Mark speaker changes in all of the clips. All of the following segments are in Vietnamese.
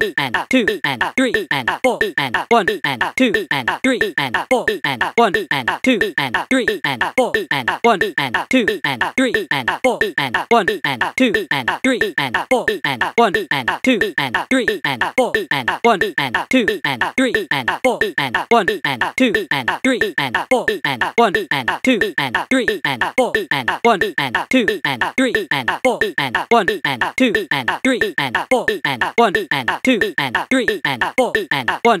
Speaker 1: and 2 and 3 and 4 and 1 and 2 and 3 and 4 and 1 and 2 and 3 and 4 and 1 and 2 and 3 and 4 and 1 and 2 and 3 and 4 and 1 and 2 and 3 and 4 and 1 and 2 and 3 and 4 and 1 and 2 and 3 and 4 and 1 and 2 and 3 and 4 and 1 and 2 and 3 and 4 and 1 and 2 and 3 and 4 and 1 and 2 and 3 and 4 and 1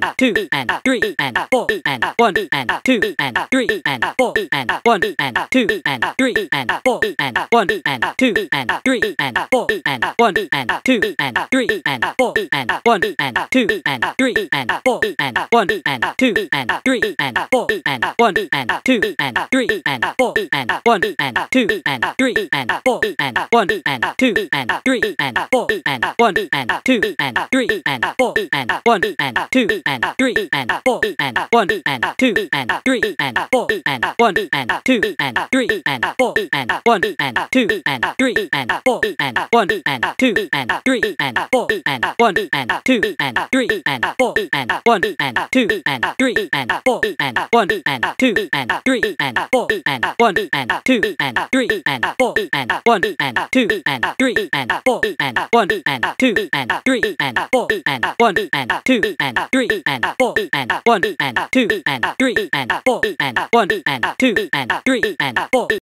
Speaker 1: and 2 and 3 and 4 and 1 and 2 and 3 and 4 and 1 and 2 and 3 and 4 and 1 and 2 and 3 and 4 and 1 and 2 and 3 and 4 and 1 and 2 and 3 and 4 and 1 and 2 and 3 and 4 and 1 and 2 and 3 and 4 and 1 and 2 and 3 and 4 and 1 and 2 and 3 and 4 and 1 and 2 and 3 and 4 and 1 and 2 and 3 and 4 and 1 and 2 and 3 and 4 and 1 and 2 and 3 and 4 and 1 and 2 and 3 and 4 and 1 and 2 and 3 and 4 and 1 and 2 and 3 and 4 and 1 and 2 and 3 and 4 and 1 and 2 and 3 and 4 and 1 and 2 and 3 and 4 and 1 and 2 and 3 and 4 and 1 and 2 and 3 and 4 and 1 and 2 and 3 and 4 and 1 and 2 and 3 and 4 and 1 and 2 and 3 and 4